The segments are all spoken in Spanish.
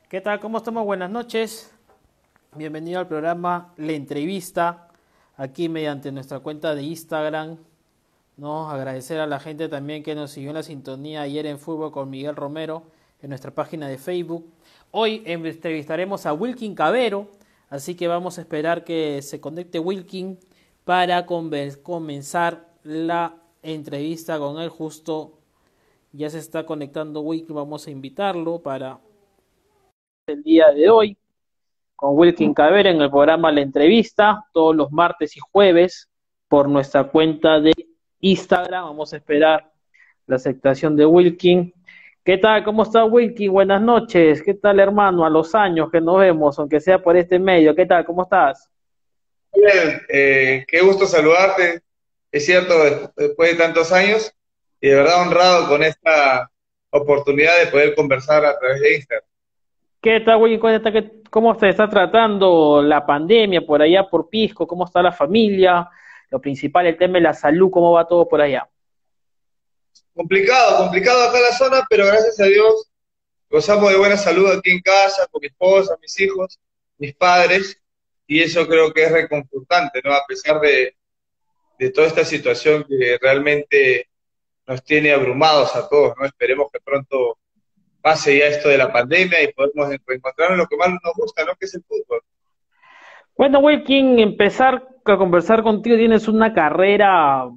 ¿Qué tal? ¿Cómo estamos? Buenas noches. Bienvenido al programa La Entrevista, aquí mediante nuestra cuenta de Instagram, ¿no? Agradecer a la gente también que nos siguió en la sintonía ayer en Fútbol con Miguel Romero, en nuestra página de Facebook. Hoy entrevistaremos a Wilkin Cavero, así que vamos a esperar que se conecte Wilkin para comenzar la entrevista con él. Justo ya se está conectando Wilkin, vamos a invitarlo para el día de hoy con Wilkin Cavera en el programa La Entrevista, todos los martes y jueves por nuestra cuenta de Instagram. Vamos a esperar la aceptación de Wilkin. ¿Qué tal? ¿Cómo está Wilkin? Buenas noches. ¿Qué tal, hermano? A los años que nos vemos, aunque sea por este medio. ¿Qué tal? ¿Cómo estás? Bien, qué gusto saludarte. Es cierto, después de tantos años, y de verdad honrado con esta oportunidad de poder conversar a través de Instagram. ¿Qué tal, Wilkin? ¿Cómo se está tratando la pandemia por allá, por Pisco? ¿Cómo está la familia? Lo principal, el tema de la salud, ¿cómo va todo por allá? Complicado acá en la zona, pero gracias a Dios gozamos de buena salud aquí en casa, con mi esposa, mis hijos, mis padres, y eso creo que es reconfortante, ¿no? A pesar de toda esta situación que realmente nos tiene abrumados a todos, ¿no? Esperemos que pronto pase ya esto de la pandemia y podemos reencontrarnos en lo que más nos gusta, ¿no? Que es el fútbol. Bueno, Wilkin, empezar a conversar contigo, tienes una carrera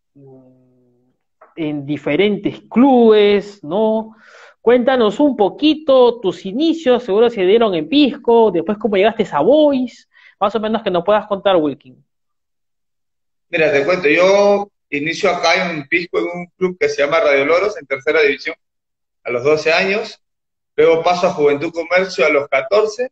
en diferentes clubes, ¿no? Cuéntanos un poquito tus inicios, seguro se dieron en Pisco, después cómo llegaste a Boys, más o menos que nos puedas contar, Wilkin. Mira, te cuento, yo inicio acá en Pisco en un club que se llama Radio Loros, en tercera división, a los 12 años. Luego paso a Juventud Comercio a los 14.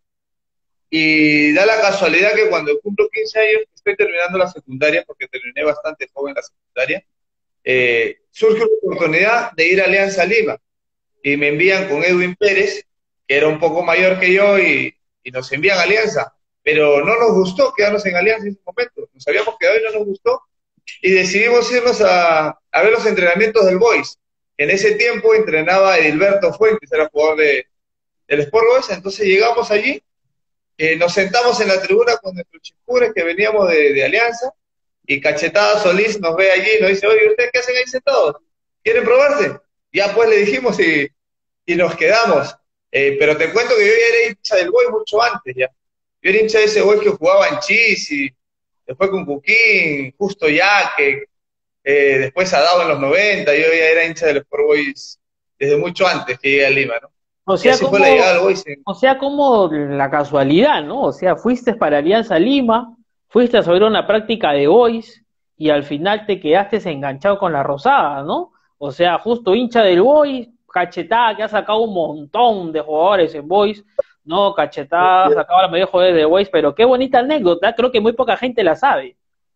Y da la casualidad que cuando cumplo 15 años, estoy terminando la secundaria, porque terminé bastante joven la secundaria, surge la oportunidad de ir a Alianza Lima. Y me envían con Edwin Pérez, que era un poco mayor que yo, y nos envían a Alianza. Pero no nos gustó quedarnos en Alianza en ese momento. Nos habíamos quedado y no nos gustó y decidimos irnos a ver los entrenamientos del Boys. En ese tiempo entrenaba Edilberto Fuentes, era jugador del Sport Boys. Entonces llegamos allí, nos sentamos en la tribuna con nuestros chimpures que veníamos de Alianza, y Cachetada Solís nos ve allí y nos dice: oye, ¿ustedes qué hacen ahí sentados? ¿Quieren probarse? Ya pues le dijimos y nos quedamos. Pero te cuento que yo ya era hincha del Boys mucho antes ya. Yo era hincha de ese Boys que jugaba en Chis, y después con Cuquín, Justo Yaque, después Adao en los 90. Yo ya era hincha del Sport Boys desde mucho antes que llegué a Lima, ¿no? O Y sea, así fue la llegada del Boys. o sea, como la casualidad, ¿no? O sea, fuiste para Alianza Lima, fuiste a sobre una práctica de Boys y al final te quedaste enganchado con la Rosada, ¿no? O sea, justo hincha del Boys, Cachetada que ha sacado un montón de jugadores en Boys, ¿no? Cachetada ha sacado la mayoría de jugadores de Boys, pero qué bonita anécdota, creo que muy poca gente la sabe.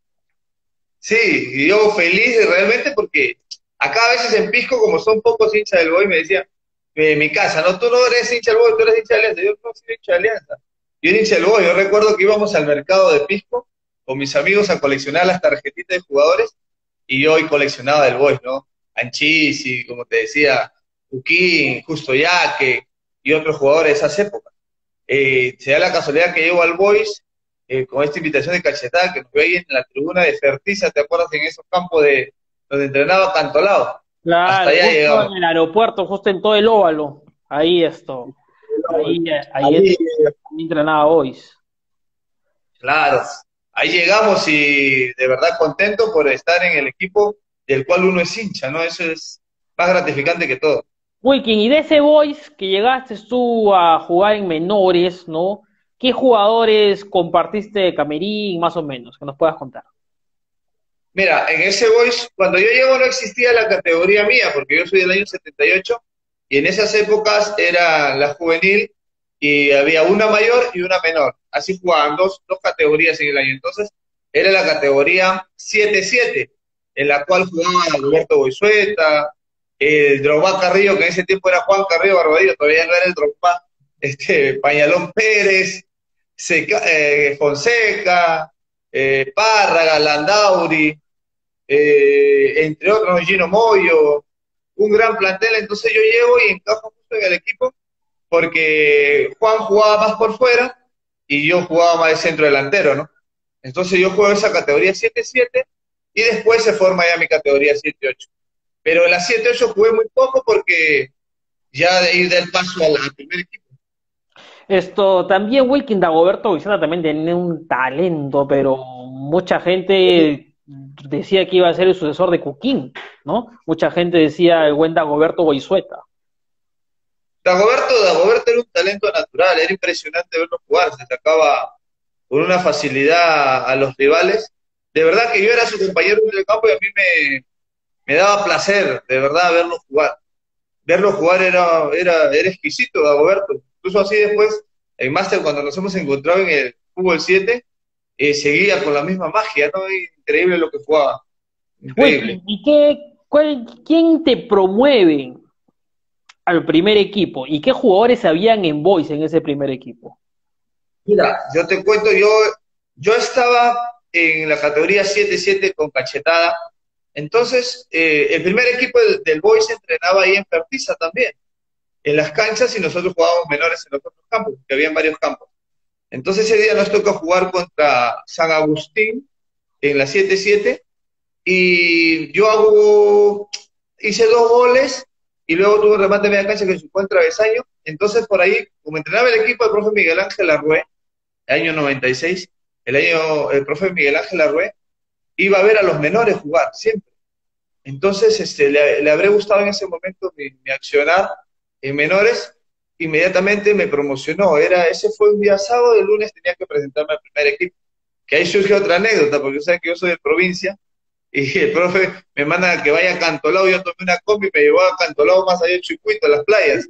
Sí, y yo feliz realmente porque acá a veces en Pisco, como son pocos hinchas del Boys, me decían, mi casa, no, tú no eres hincha del Boys, tú eres hincha de Alianza. Yo no soy hincha de Alianza. Yo era hincha del Boys. Yo recuerdo que íbamos al mercado de Pisco con mis amigos a coleccionar las tarjetitas de jugadores, y yo hoy coleccionaba del Boys, ¿no? Anchisi, como te decía, Uquín, Justo Yaque y otros jugadores de esas épocas. Se da la casualidad que llego al Boys, con esta invitación de Cachetada, que nos ve ahí en la tribuna de Fertiza, ¿te acuerdas? En esos campos donde entrenaba Cantolao. Hasta Claro, allá justo llegamos. en el aeropuerto, justo en todo el óvalo, ahí ahí Ahí, entrenaba Boys. claro, ahí llegamos, y de verdad contento por estar en el equipo del cual uno es hincha, ¿no? Eso es más gratificante que todo. Wilkin, y de ese Boys que llegaste tú a jugar en menores, ¿no? ¿Qué jugadores compartiste de camerín, más o menos, que nos puedas contar? Mira, en ese Boys, cuando yo llego no existía la categoría mía, porque yo soy del año 78, y en esas épocas era la juvenil, y había una mayor y una menor. Así jugaban dos categorías en el año. Entonces, era la categoría 7-7, en la cual jugaba Alberto Boizueta, el Drogba Carrillo, que en ese tiempo era Juan Carrillo Barbadillo, todavía no era el Drogba, Pañalón Pérez, Fonseca, Párraga, Landauri, entre otros, Gino Moyo, un gran plantel. Entonces yo llego y encajo justo en el equipo, porque Juan jugaba más por fuera y yo jugaba más de centro delantero, ¿no? Entonces yo juego esa categoría 7-7 y después se forma ya mi categoría 7-8. Pero en la 7-8 jugué muy poco porque ya de ir del paso al primer equipo. Esto también, Wilkin Dagoberto Vicenta también tenía un talento, pero mucha gente decía que iba a ser el sucesor de Cuquín, ¿no? Mucha gente decía el buen Dagoberto Goizueta. Dagoberto era un talento natural, era impresionante verlo jugar, se sacaba con una facilidad a los rivales. De verdad que yo era su compañero en el campo y a mí me daba placer, de verdad, verlo jugar. Verlo jugar era exquisito, Dagoberto. Incluso así después, en Máster, cuando nos hemos encontrado en el Fútbol 7, seguía con la misma magia, ¿no? Increíble lo que jugaba. Increíble. ¿Y quién te promueve al primer equipo? ¿Y qué jugadores habían en Boys en ese primer equipo? Mira, yo te cuento, yo estaba en la categoría 7-7 con Cachetada. Entonces, el primer equipo del Boys se entrenaba ahí en Pertiza también, en las canchas, y nosotros jugábamos menores en los otros campos, que habían varios campos. Entonces ese día nos toca jugar contra San Agustín en la 7-7 y hice 2 goles y luego tuve un remate de media cancha que chupó en travesaño. Entonces por ahí, como entrenaba el equipo del profe Miguel Ángel Arrué, el año 96, el profe Miguel Ángel Arrué iba a ver a los menores jugar siempre. Entonces le habré gustado en ese momento mi accionar en menores. Inmediatamente me promocionó. Ese fue un día sábado, el lunes tenía que presentarme al primer equipo. Que ahí surge otra anécdota, porque sabes que yo soy de provincia, y el profe me manda a que vaya a Cantolao. Yo tomé una combi y me llevó a Cantolao, más allá del Chucuito, a las playas.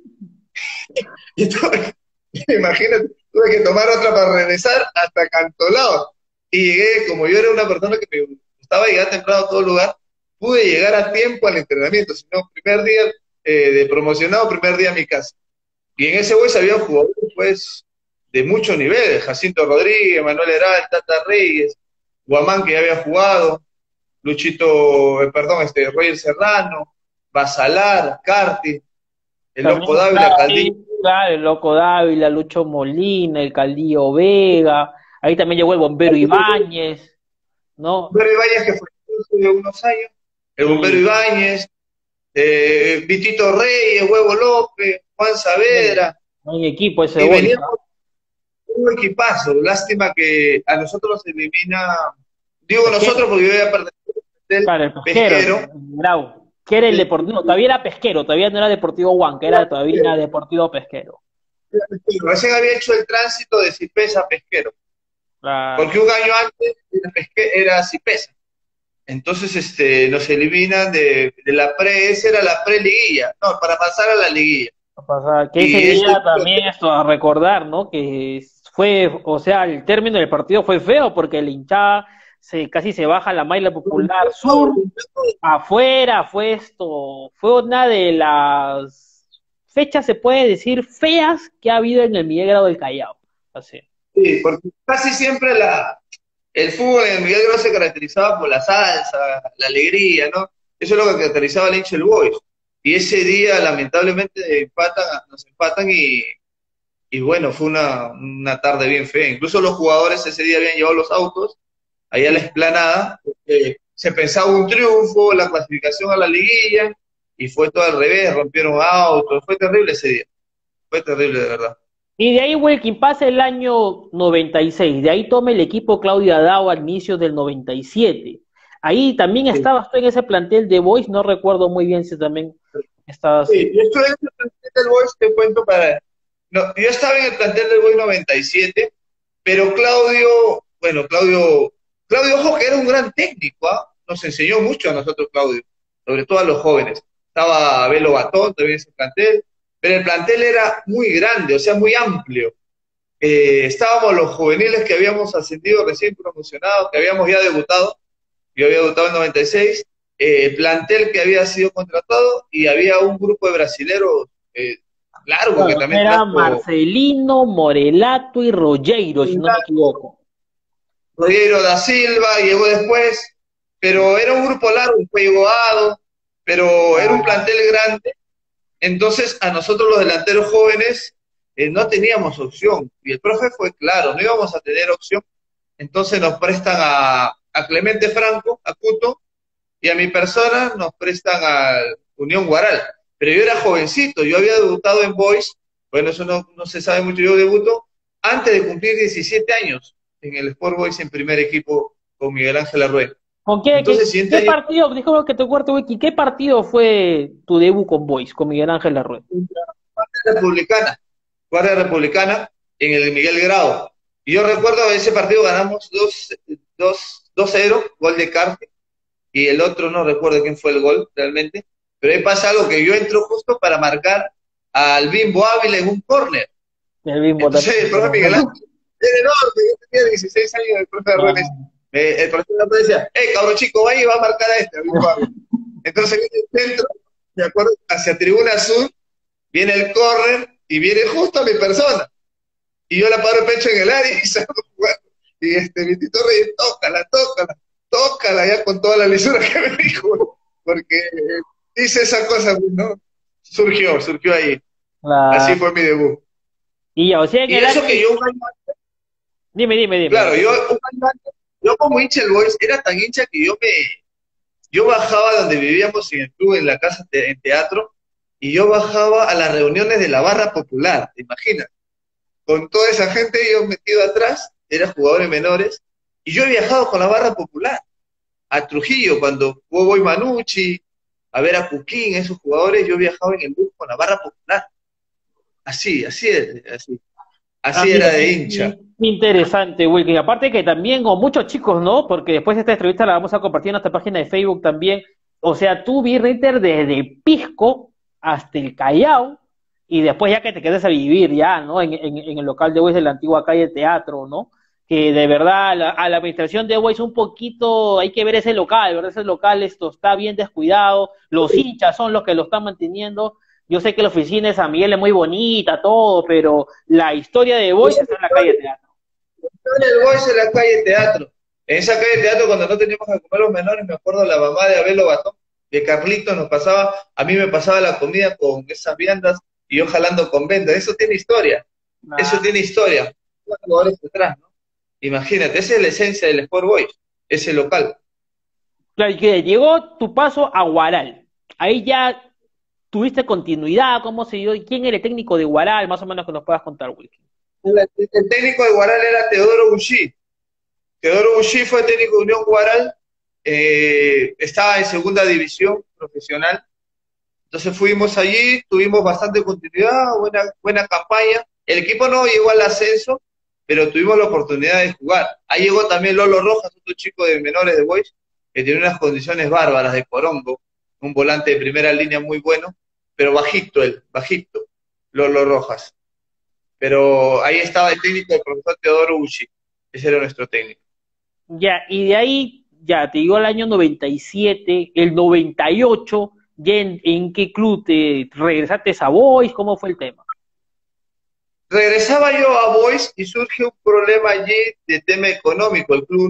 Y imagínate, tuve que tomar otra para regresar hasta Cantolao. Y llegué, como yo era una persona que me gustaba llegar temprano a todo lugar, pude llegar a tiempo al entrenamiento. Si no, primer día de promocionado, primer día a mi casa. Y en ese Boys había jugadores, pues, de mucho nivel: Jacinto Rodríguez, Manuel Heral, Tata Reyes, Guamán, que ya había jugado, Roger Serrano, Basalar, Carti, el También Loco Dávila, Caldillo. claro, el Loco Dávila, Lucho Molina, el Caldillo Vega, ahí también llegó el Bombero Ibáñez, ¿no? Bombero Ibáñez, que fue de unos años, el Bombero Ibáñez, Vitito Reyes, Huevo López, Juan Saavedra. Buen equipo ese Y Boys, veníamos un equipazo. Lástima que a nosotros nos elimina, digo nosotros porque yo voy a perder del claro, el Pesquero. Bravo. Que era el Deportivo, todavía era Pesquero, todavía no era Deportivo Huanca, todavía Deportivo Pesquero. Recién había hecho el tránsito de Cipesa a Pesquero. Claro. Porque un año antes era Cipesa. Entonces nos eliminan de la esa era la pre-liguilla, no, para pasar a la liguilla. Que ese día también esto a recordar, ¿no? Que fue, o sea, el término del partido fue feo porque el hinchada casi se baja la Maila Popular Sur, afuera, fue una de las fechas, se puede decir, feas que ha habido en el Miguel Grau del Callao. Así. Sí, porque casi siempre el fútbol en el Miguel Grau se caracterizaba por la salsa, la alegría, ¿no? Eso es lo que caracterizaba al hincha del Boys. Y ese día, lamentablemente, nos empatan y bueno, fue una tarde bien fea. Incluso los jugadores ese día habían llevado los autos ahí a la explanada, porque se pensaba un triunfo, la clasificación a la liguilla, y fue todo al revés, rompieron autos, fue terrible ese día. Fue terrible, de verdad. Y de ahí, Wilkin, pasa el año 96, de ahí toma el equipo Claudio Adao al inicio del 97. Ahí también estabas tú en ese plantel de Boys, no recuerdo muy bien si también estabas... Sí, yo estuve en el plantel del Boys, te cuento yo estaba en el plantel del Boys 97, pero Claudio, ojo, que era un gran técnico, ¿eh? Nos enseñó mucho a nosotros, Claudio, sobre todo a los jóvenes. Estaba Belo Batón también en ese plantel, pero el plantel era muy grande, o sea, muy amplio. Estábamos los juveniles que habíamos ascendido recién promocionados, que habíamos ya debutado. Yo había debutado en 96, plantel que había sido contratado, y había un grupo de brasileros largo que también era Marcelino, Morelato y Rogero, si no me equivoco. Rogero da Silva llegó después, pero era un grupo largo, fue Ado, pero era un plantel grande. Entonces a nosotros los delanteros jóvenes no teníamos opción. Y el profe fue claro, no íbamos a tener opción. Entonces nos prestan a Clemente Franco, a Cuto, y a mi persona nos prestan a Unión Guaral. Pero yo era jovencito, yo había debutado en Boys, bueno, eso no se sabe mucho, yo debuto antes de cumplir 17 años en el Sport Boys en primer equipo con Miguel Ángel Arrué. ¿Con qué, Entonces, qué partido, disculpa que te cuarto, Wiki, qué partido fue tu debut con Boys, con Miguel Ángel Larrué? Guardia Republicana, en el Miguel Grau. Y yo recuerdo ese partido ganamos 2-0, gol de Carte, y el otro no recuerdo quién fue el gol realmente, pero ahí pasa algo que yo entro justo para marcar al Bimbo Ávila en un córner. El Bimbo. Entonces el profe Miguel Ángel era enorme, yo tenía 16 años, el profe de Ruenes. El profesor me decía, cabrón chico, vaya y va a marcar a este, al Bimbo Ávila. Entonces en el centro, me acuerdo, hacia Tribuna Sur, viene el córner y viene justo a mi persona. Y yo la paro el pecho en el área y salgo jugando. Y mi Tito Reyes, tócala ya con toda la lisura que me dijo, porque hice esa cosa, ¿no? Surgió ahí. Así fue mi debut. Y ya, o sea, y eso que yo un año antes, Dime. Claro, yo un año antes, yo como hincha del Boys, era tan hincha que yo bajaba donde vivíamos en el club, en la casa, en teatro, y yo bajaba a las reuniones de la barra popular, ¿te imaginas? Con toda esa gente yo metido atrás, eran jugadores menores, y yo he viajado con la barra popular a Trujillo, cuando jugó Boy Manucci, a ver a Cuquín, esos jugadores, yo viajaba en el bus con la barra popular. Así era de hincha. Interesante, Wilkin. Aparte que también, con muchos chicos, ¿no? Porque después esta entrevista la vamos a compartir en nuestra página de Facebook también. O sea, tú, Birriter, desde Pisco hasta el Callao, y después ya que te quedas a vivir ya, ¿no? En el local de Boys de la antigua calle Teatro, ¿no? Que de verdad a la administración de Boys un poquito, hay que ver ese local, ¿verdad? Ese local está bien descuidado, los hinchas son los que lo están manteniendo. Yo sé que la oficina de San Miguel es muy bonita, todo, pero la historia de Boys está en la calle Teatro. La historia de Boys en la calle Teatro. En esa calle Teatro, cuando no teníamos que comer los menores, me acuerdo la mamá de Abel Batón, que Carlitos nos pasaba, a mí me pasaba la comida con esas viandas y yo jalando con vendas. Eso tiene historia. Eso tiene historia. Jugadores detrás, ¿no? Imagínate, esa es la esencia del Sport Boys, ese local. Claro, y que llegó tu paso a Guaral. Ahí ya tuviste continuidad, ¿cómo se dio? ¿Quién era el técnico de Guaral? Más o menos que nos puedas contar, Wilkin. El técnico de Guaral era Teodoro Bucci. Teodoro Bucci fue técnico de Unión Guaral, estaba en segunda división profesional. Entonces fuimos allí, tuvimos bastante continuidad, buena campaña. El equipo no llegó al ascenso, pero tuvimos la oportunidad de jugar. Ahí llegó también Lolo Rojas, otro chico de menores de Boys, que tiene unas condiciones bárbaras de Corongo, un volante de primera línea muy bueno, pero bajito, Lolo Rojas. Pero ahí estaba el técnico del profesor Teodoro Bucci, ese era nuestro técnico. Ya, y de ahí, ya, te llegó el año 97, el 98, ya ¿en qué club te regresaste a Boys? ¿Cómo fue el tema? Regresaba yo a Boys y surge un problema allí de tema económico. El club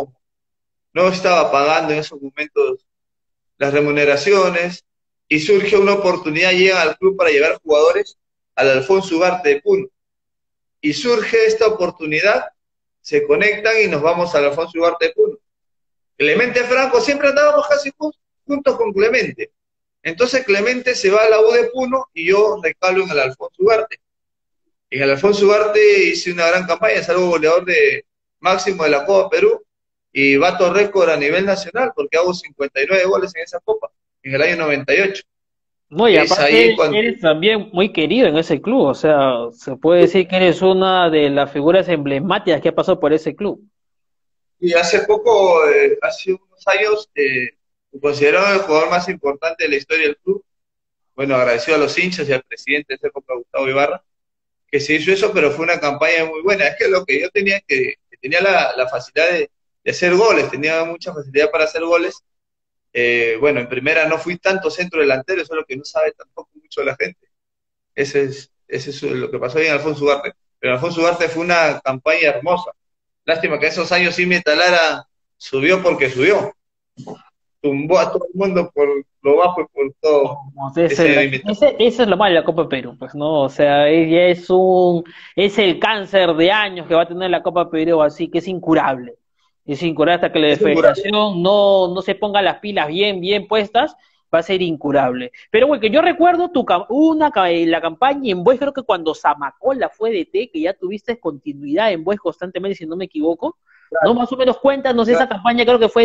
no estaba pagando en esos momentos las remuneraciones y surge una oportunidad, llega al club para llevar jugadores al Alfonso Ugarte de Puno. Y surge esta oportunidad, se conectan y nos vamos al Alfonso Ugarte de Puno. Clemente Franco, siempre andábamos casi juntos con Clemente. Entonces Clemente se va a la U de Puno y yo recalo en el Alfonso Ugarte. En el Alfonso Ugarte hice una gran campaña, salgo goleador máximo de la Copa Perú y bato récord a nivel nacional porque hago 59 goles en esa Copa, en el año 98. No, y aparte eres también muy querido en ese club, o sea, se puede decir que eres una de las figuras emblemáticas que ha pasado por ese club. Y hace poco, hace unos años, me consideraron el jugador más importante de la historia del club. Bueno, agradecido a los hinchas y al presidente de esa época, Gustavo Ibarra, que se hizo eso, pero fue una campaña muy buena. Es que lo que yo tenía, que tenía la facilidad de hacer goles, tenía mucha facilidad para hacer goles. Bueno, en primera no fui tanto centro delantero, eso es lo que no sabe tampoco mucho la gente. Ese es lo que pasó ahí en Alfonso Ugarte. Pero en Alfonso Ugarte fue una campaña hermosa. Lástima que esos años Simi Talara subió porque subió. tumbó a todo el mundo por lo bajo y por todo Eso es lo malo de la Copa Perú, pues, ¿no? O sea, ella es el cáncer de años que va a tener la Copa Perú, así que es incurable. Es incurable hasta que la es incurable. federación no se ponga las pilas bien puestas, va a ser incurable. Pero, güey, que yo recuerdo la campaña en Boys, creo que cuando Zamacola fue de T, que ya tuviste continuidad en Boys constantemente, si no me equivoco, ¿no? Más o menos cuéntanos esa campaña, creo que fue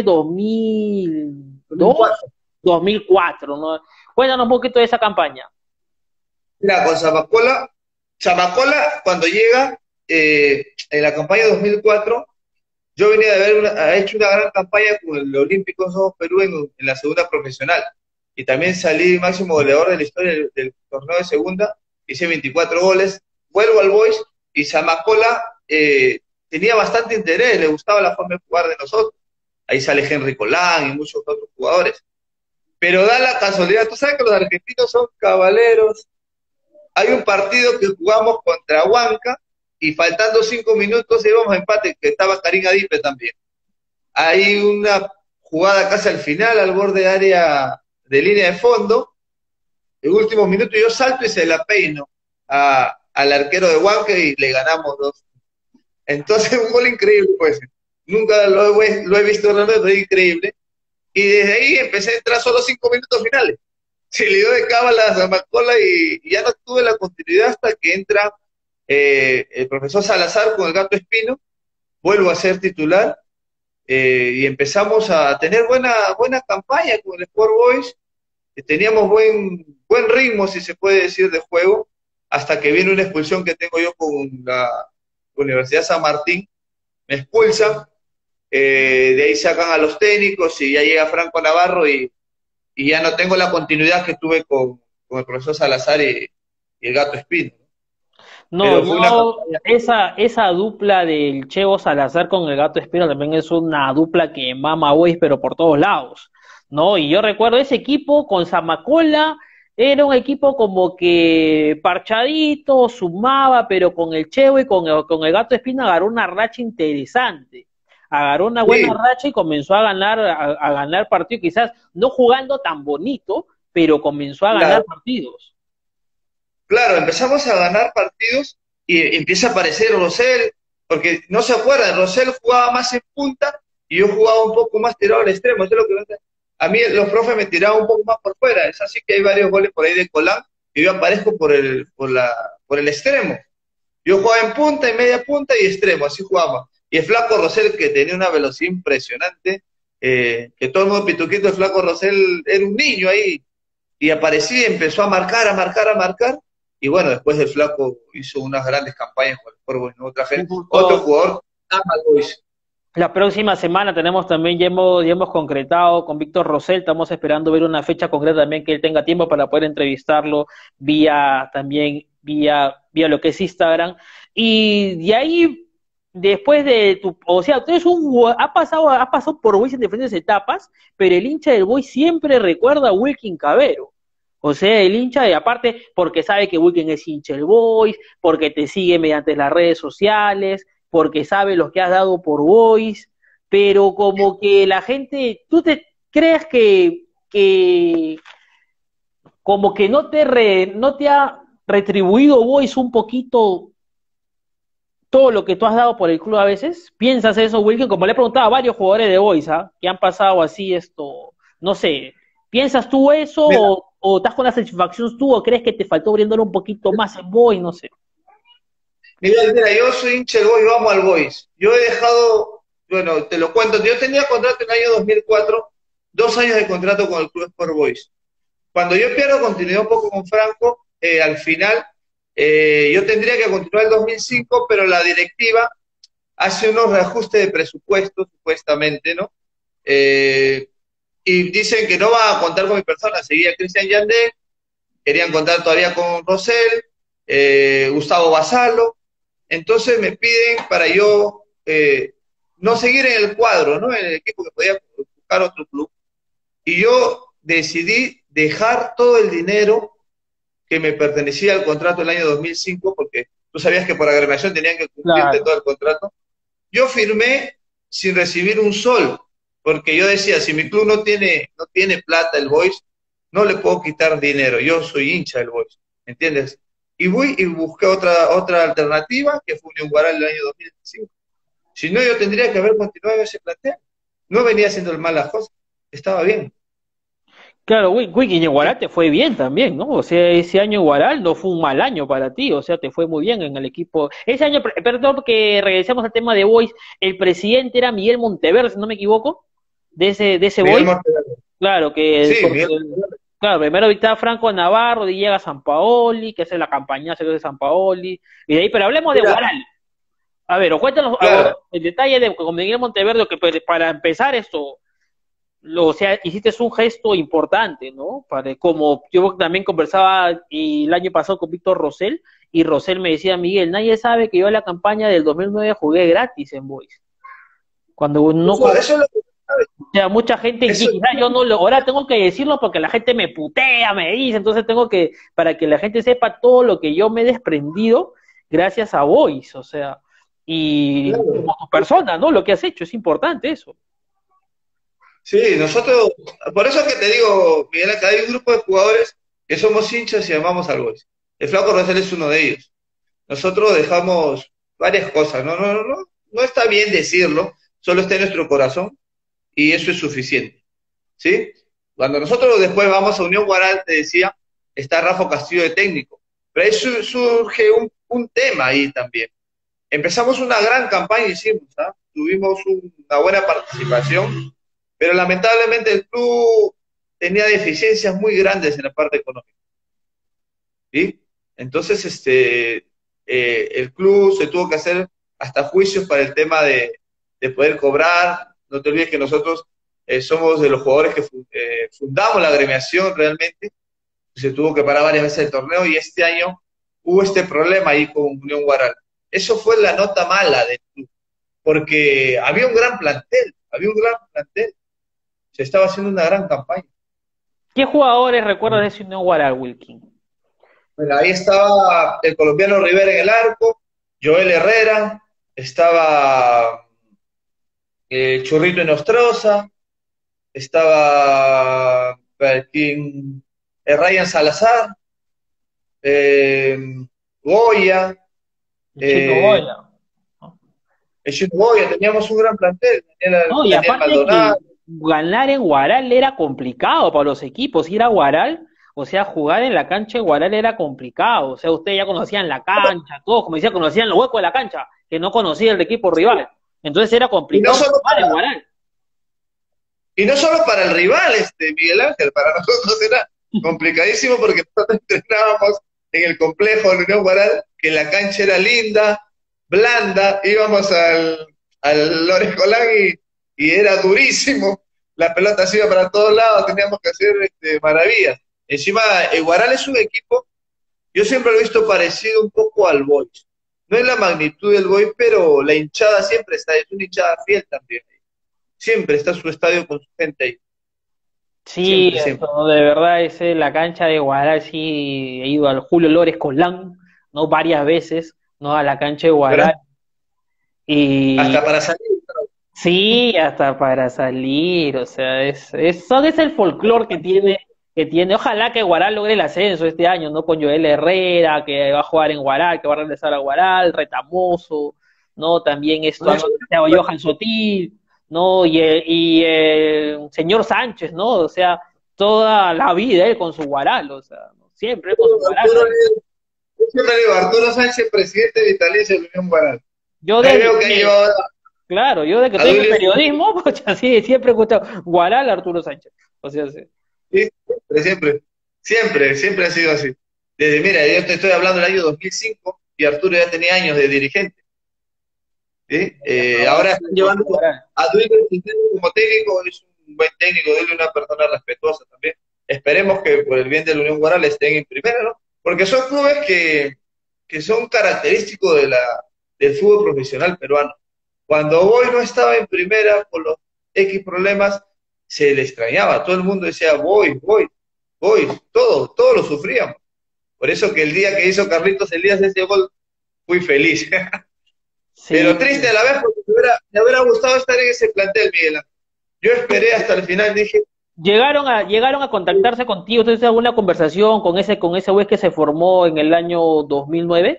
2002, 2004, ¿no? Cuéntanos un poquito de esa campaña. Mira, con Zamacola cuando llega, en la campaña 2004, yo venía de ha hecho una gran campaña con el Olímpico Somos Perú en la segunda profesional. Y también salí máximo goleador de la historia del torneo de segunda, hice 24 goles, vuelvo al Boys y Zamacola tenía bastante interés, le gustaba la forma de jugar de nosotros. Ahí sale Henry Colán y muchos otros jugadores. Pero da la casualidad, tú sabes que los argentinos son caballeros. Hay un partido que jugamos contra Huanca y faltando 5 minutos íbamos a empate, que estaba Karim Adipe también. Hay una jugada casi al final, al borde de área de línea de fondo, el último minuto yo salto y se la peino al arquero de Huanca y le ganamos 2. Entonces un gol increíble, pues. Nunca lo he visto realmente, pero es increíble. Y desde ahí empecé a entrar solo 5 minutos finales. Se le dio de cábala a Zamacola y ya no tuve la continuidad hasta que entra el profesor Salazar con el Gato Espino, vuelvo a ser titular y empezamos a tener buena campaña con el Sport Boys, teníamos buen ritmo, si se puede decir, de juego, hasta que viene una expulsión que tengo yo con la Universidad San Martín, me expulsan, de ahí sacan a los técnicos y ya llega Franco Navarro y ya no tengo la continuidad que tuve con el profesor Salazar y el Gato Espino. Esa dupla del Chevo Salazar con el Gato Espino también es una dupla que mama Boys, pero por todos lados, ¿no? Y yo recuerdo ese equipo con Zamacola, era un equipo como que parchadito, sumaba, pero con el Chevo y con el Gato Espino agarró una racha interesante. Agarró una buena racha y comenzó a ganar partidos, quizás no jugando tan bonito, pero comenzó a ganar partidos. Claro, empezamos a ganar partidos y empieza a aparecer Rosell, porque no se acuerdan, Rosell jugaba más en punta y yo jugaba un poco más tirado al extremo. Eso es lo que a mí los profes me tiraban un poco más por fuera. Es así que hay varios goles por ahí de Colán y yo aparezco por el extremo. Yo jugaba en punta, en media punta y extremo, así jugaba. Y el flaco Rosell, que tenía una velocidad impresionante, que todo el mundo pituquito, el flaco Rosell era un niño ahí, y aparecía y empezó a marcar, y bueno, después el flaco hizo unas grandes campañas con el Sport Boys, ¿no? Otro jugador, Boys. La próxima semana tenemos también, ya hemos concretado con Víctor Rosell, estamos esperando ver una fecha concreta también que él tenga tiempo para poder entrevistarlo vía lo que es Instagram. Y de ahí, después de o sea, ha pasado por Boys en diferentes etapas, pero el hincha del Boys siempre recuerda a Wilkin Cabero. O sea, el hincha, y aparte, porque sabe que Wilkin es hincha del Boys, porque te sigue mediante las redes sociales, porque sabe lo que has dado por Boys, pero como que la gente, ¿tú te crees que como que no te ha retribuido Boys un poquito todo lo que tú has dado por el club a veces? ¿Piensas eso, Wilkin? Como le he preguntado a varios jugadores de Boys, que han pasado así no sé, ¿piensas tú eso o estás con la satisfacción tú o crees que te faltó brindarle un poquito más en Boys? No sé. Mira, yo soy hincha del Boys, vamos al Boys. Yo he dejado, bueno, te lo cuento, yo tenía contrato en el año 2004, 2 años de contrato con el Club Sport Boys. Cuando yo pierdo continuidad un poco con Franco, al final, yo tendría que continuar el 2005, pero la directiva hace unos reajustes de presupuesto, supuestamente, ¿no? Y dicen que no va a contar con mi persona, seguía Cristian Yandel, querían contar todavía con Rosell, Gustavo Basalo, entonces me piden para yo no seguir en el cuadro, ¿no? En el equipo, que podía buscar otro club. Y yo decidí dejar todo el dinero que me pertenecía al contrato del año 2005, porque tú sabías que por agremiación tenían que cumplirte todo el contrato. Yo firmé sin recibir un sol, porque yo decía, si mi club no tiene plata, el Boys, no le puedo quitar dinero, yo soy hincha del Boys, ¿entiendes? Y voy y busqué otra alternativa, que fue Unión Guaral el año 2005. Si no, yo tendría que haber continuado ese plantel. No venía haciendo mal las cosas, estaba bien. Claro, Wiki, en Guaral te fue bien también, ¿no? O sea, ese año Guaral no fue un mal año para ti, o sea, te fue muy bien en el equipo. Ese año, perdón que regresemos al tema de Boys, el presidente era Miguel Monteverde, si no me equivoco, de ese Miguel Boys. Monteverde. Claro, Sí, Miguel. claro, primero dictaba Franco Navarro, de llega Sampaoli, que hace la campaña de Sampaoli, y de ahí, pero hablemos de Mira, Guaral. A ver, o cuéntanos claro, el detalle de con Miguel Monteverde, que para empezar esto, o sea, hiciste un gesto importante, ¿no? Como yo también conversaba el año pasado con Víctor Rosell, y Rosell me decía, Miguel, nadie sabe que yo en la campaña del 2009 jugué gratis en Boys. Cuando no, eso es lo que o sea, mucha gente, eso, quizás yo no ahora tengo que decirlo porque la gente me putea, me dice, entonces tengo que, para que la gente sepa todo lo que yo me he desprendido gracias a Boys, o sea, y claro. como tu persona, ¿no? Lo que has hecho, es importante eso. Sí, nosotros, por eso es que te digo, Miguel, acá hay un grupo de jugadores que somos hinchas y amamos al Boys. El Flaco Rosell es uno de ellos. Nosotros dejamos varias cosas, no está bien decirlo, solo está en nuestro corazón y eso es suficiente, ¿sí? Cuando nosotros después vamos a Unión Guaral, te decía, está Rafa Castillo de técnico, pero ahí surge un tema ahí también. Empezamos una gran campaña, hicimos, ¿ah? Tuvimos una buena participación, pero lamentablemente el club tenía deficiencias muy grandes en la parte económica, ¿sí? Entonces, el club se tuvo que hacer hasta juicios para el tema de poder cobrar. No te olvides que nosotros somos de los jugadores que fundamos la agremiación realmente. Se tuvo que parar varias veces el torneo y este año hubo este problema ahí con Unión Guaral. Eso fue la nota mala del club, porque había un gran plantel, se estaba haciendo una gran campaña. ¿Qué jugadores recuerdas de ese Unión Guaral, Wilkin? Bueno, ahí estaba el colombiano Rivera en el arco, Joel Herrera, estaba Churrito Nostroza, estaba Ryan Salazar, eh, Goya, El Chino eh, Goya. el Chino Goya, teníamos un gran plantel, No, y Daniel aparte que Maldonado. ganar en Guaral era complicado para los equipos, ir a Guaral, o sea, jugar en la cancha de Guaral era complicado, o sea, ustedes ya conocían la cancha, todos, como decía, conocían los huecos de la cancha, que no conocía el equipo rival, entonces era Y no complicado solo jugar en para, Guaral. y no solo para el rival, Miguel Ángel, para nosotros era complicadísimo porque nosotros entrenábamos en el complejo de Unión Guaral, que la cancha era linda, blanda, íbamos al Lores Colán y era durísimo, la pelota se iba para todos lados, teníamos que hacer maravillas. Encima, el Guaral es un equipo, yo siempre lo he visto parecido un poco al Boys. No es la magnitud del Boys, pero la hinchada siempre está, es una hinchada fiel también. Siempre está su estadio con su gente ahí. Sí, Siempre, siempre. eso, de verdad, la cancha de Guaral, sí, he ido al Julio Lores Colán, ¿no? Varias veces, ¿no? A la cancha de ¿Verdad? Guaral, y Hasta para salir. sí, hasta para salir, o sea, es el folclore que tiene, ojalá que Guaral logre el ascenso este año, ¿no? Con Joel Herrera, que va a jugar en Guaral, que va a regresar a Guaral, Retamoso, ¿no? También esto, Johan Sotil, ¿no? Y el señor Sánchez, ¿no? O sea, toda la vida él con su Guaral, o sea, ¿no? Siempre él con su Guaral, ¿no? Yo siempre digo, Arturo Sánchez, presidente vitalicio de la Unión Guaral. Yo Ahí desde veo que ha que, llevado claro, yo de que a estoy en el Duilio. periodismo, pues así siempre he escuchado Guaral Arturo Sánchez. O sea, sí. Sí, siempre ha sido así. Mira, yo te estoy hablando del año 2005 y Arturo ya tenía años de dirigente. ¿Sí? Ahora están llevando a Duilio como técnico, es un buen técnico, Duilio es una persona respetuosa también. Esperemos que por el bien de la Unión Guaral estén en primera, ¿no? Porque son clubes que son característicos del fútbol profesional peruano. Cuando Boy no estaba en primera por los X problemas, se le extrañaba. Todo el mundo decía Boy, todos lo sufríamos. Por eso que el día que hizo Carlitos Elías ese gol, fui feliz. Sí, Pero triste a la vez porque me hubiera gustado estar en ese plantel, Miguel Ángel. yo esperé hasta el final, dije, Llegaron a contactarse contigo, ¿tuviste alguna conversación con ese güey que se formó en el año 2009?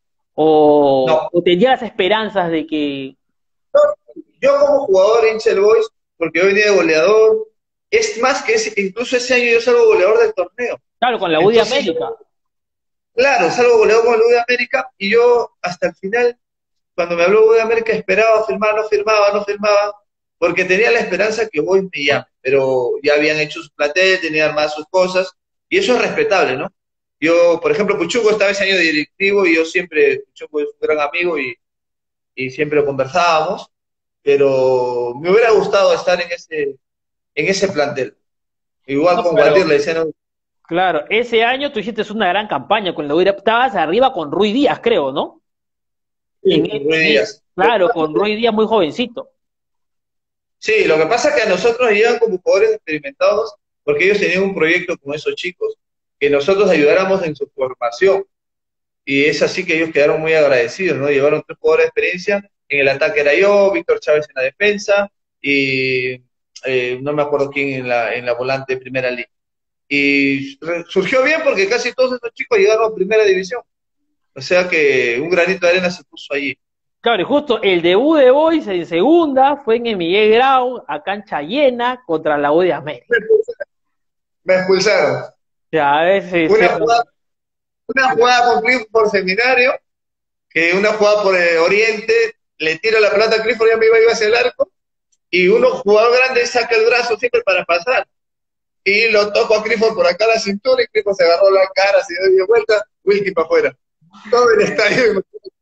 no, ¿O tenías esperanzas de que, yo como jugador hincha del Boys, porque yo venía de goleador, es más que incluso ese año yo salgo goleador del torneo. claro, con la U de Entonces, América? claro, salgo goleador con el U de América y yo hasta el final, cuando me habló U de América, esperaba firmar, no firmaba, porque tenía la esperanza que Boys me llame, pero ya habían hecho su plantel, tenían armadas sus cosas, y eso es respetable, ¿no? Yo, por ejemplo, Puchungo estaba ese año de directivo y yo siempre, Puchungo es un gran amigo y siempre lo conversábamos, pero me hubiera gustado estar en ese plantel. Igual No, con pero, Guadir le decían, claro, ese año tú hiciste una gran campaña con la U. Estabas arriba con Rui Díaz, creo, ¿no? sí, Rui Díaz. Claro, con Rui Díaz muy jovencito. Sí, lo que pasa es que a nosotros nos llevan como jugadores experimentados porque ellos tenían un proyecto con esos chicos, que nosotros ayudáramos en su formación. Y es así que ellos quedaron muy agradecidos, ¿no? Llevaron 3 jugadores de experiencia. En el ataque era yo, Víctor Chávez en la defensa y no me acuerdo quién en la volante de primera línea. Y surgió bien porque casi todos estos chicos llegaron a primera división. O sea que un granito de arena se puso allí. Claro, y justo el debut de Boys en segunda fue en el Miguel Grau, a cancha llena, contra la U de América. Me expulsaron. Ya, a veces, Una jugada, una jugada con Clifford por Seminario, que una jugada por Oriente, le tiro la pelota a Clifford, ya me iba hacia el arco, y uno jugador grande saca el brazo siempre para pasar. Y lo toco a Clifford por acá a la cintura, y Clifford se agarró la cara, se dio vuelta, Wilkie para afuera. Todo el estadio,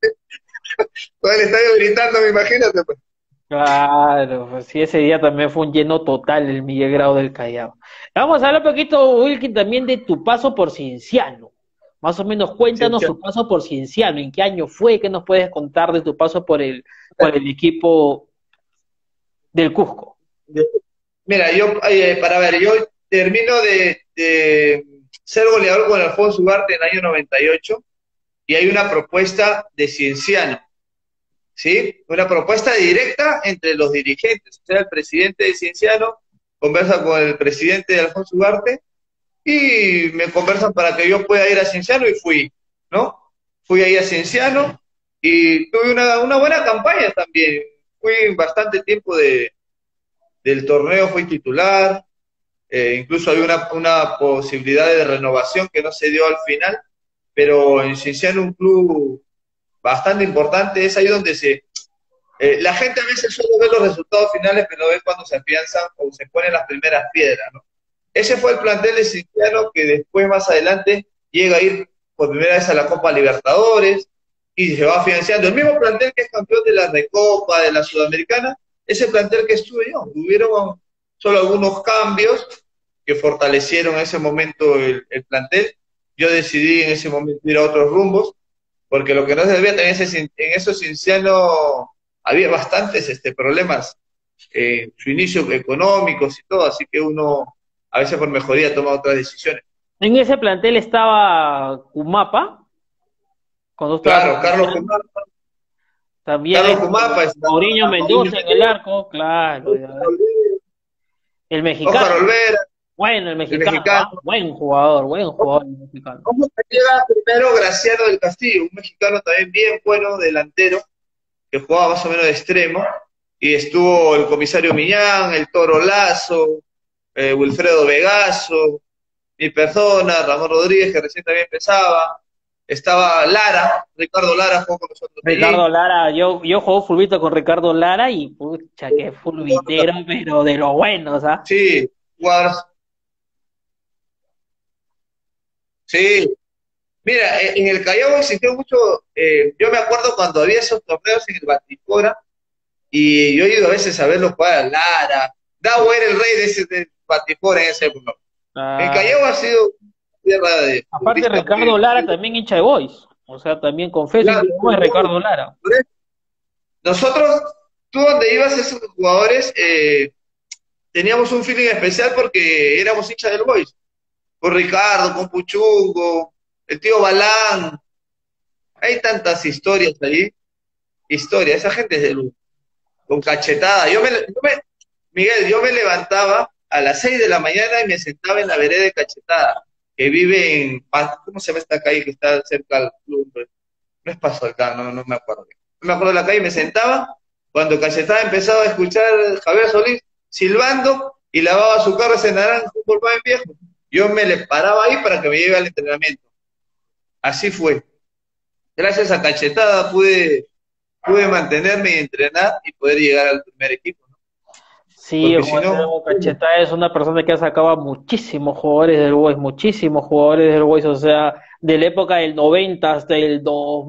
todo el estadio gritando, imagínate, pues. claro, pues sí, ese día también fue un lleno total el Miguel Grau del Callao. Vamos a hablar un poquito, Wilkin, también de tu paso por Cienciano. Más o menos cuéntanos tu paso por Cienciano, en qué año fue, qué nos puedes contar de tu paso por el equipo del Cusco. Mira, yo, para ver, yo termino de ser goleador con Alfonso Ugarte en el año 98 y hay una propuesta de Cienciano, ¿sí? Una propuesta directa entre los dirigentes. O sea, el presidente de Cienciano conversa con el presidente de Alfonso Ugarte y me conversan para que yo pueda ir a Cienciano y fui, ¿no? Fui ahí a Cienciano y tuve una buena campaña también. Fui bastante tiempo del torneo, fui titular, incluso había una posibilidad de renovación que no se dio al final, pero en Cienciano un club bastante importante, es ahí donde la gente a veces solo ve los resultados finales, pero no ve cuando se afianzan o se ponen las primeras piedras, ¿no? Ese fue el plantel de Cienciano que después, más adelante, llega a ir por primera vez a la Copa Libertadores y se va afianzando. El mismo plantel que es campeón de la Recopa, de la Sudamericana, ese plantel que estuve yo. Hubieron solo algunos cambios que fortalecieron en ese momento el plantel. Yo decidí en ese momento ir a otros rumbos, porque lo que no se debía tener en esos Cienciano había bastantes problemas su inicio económicos y todo, así que uno a veces por mejoría toma otras decisiones. En ese plantel estaba Cumapa, cuando Claro, estaba Carlos Cumapa, también Mauriño Mendoza en el Olvera, arco, claro. El Óscar mexicano, Olvera, bueno, el el mexicano, mexicano. buen jugador el mexicano. ¿Cómo llega primero Graciano del Castillo? Un mexicano también bien bueno, delantero, que jugaba más o menos de extremo, y estuvo el comisario Millán, el Toro Lazo, Wilfredo Vegaso, mi persona, Ramón Rodríguez, que recién también empezaba, estaba Lara, Ricardo Lara jugó con nosotros Ricardo allí. Lara, yo juego fulbito con Ricardo Lara y pucha, que fulbitero, pero de lo bueno, ¿sabes? Sí, jugadores. Sí, mira, en el Callao existió mucho, yo me acuerdo cuando había esos torneos en el Batifora, y yo he ido a veces a verlos jugar a Lara, Davo era el rey de ese de Batifora en ese época. El Callao ha sido tierra de Aparte futbolista Ricardo muy, Lara también hincha de Boys, o sea, también confeso claro, hincha de Boys Ricardo Lara. nosotros, tú donde ibas esos jugadores, teníamos un feeling especial porque éramos hinchas del Boys, con Ricardo, con Puchungo, el tío Balán, hay tantas historias allí, esa gente es de luz, con cachetada. Miguel, yo me levantaba a las 6 de la mañana y me sentaba en la vereda de Cachetada, que vive en, ¿cómo se llama esta calle que está cerca del club? No es Paso Alcán, no me acuerdo. No me acuerdo de la calle, me sentaba, cuando Cachetada empezaba a escuchar a Javier Solís silbando y lavaba su carro ese naranjo por buen viejo. Yo me le paraba ahí para que me lleve al entrenamiento. Así fue. Gracias a Cachetada pude mantenerme y entrenar y poder llegar al primer equipo, ¿no? Sí, Porque si Juan no, Diego Cacheta es una persona que ha sacado a muchísimos jugadores del Boys, o sea, de la época del 90 hasta el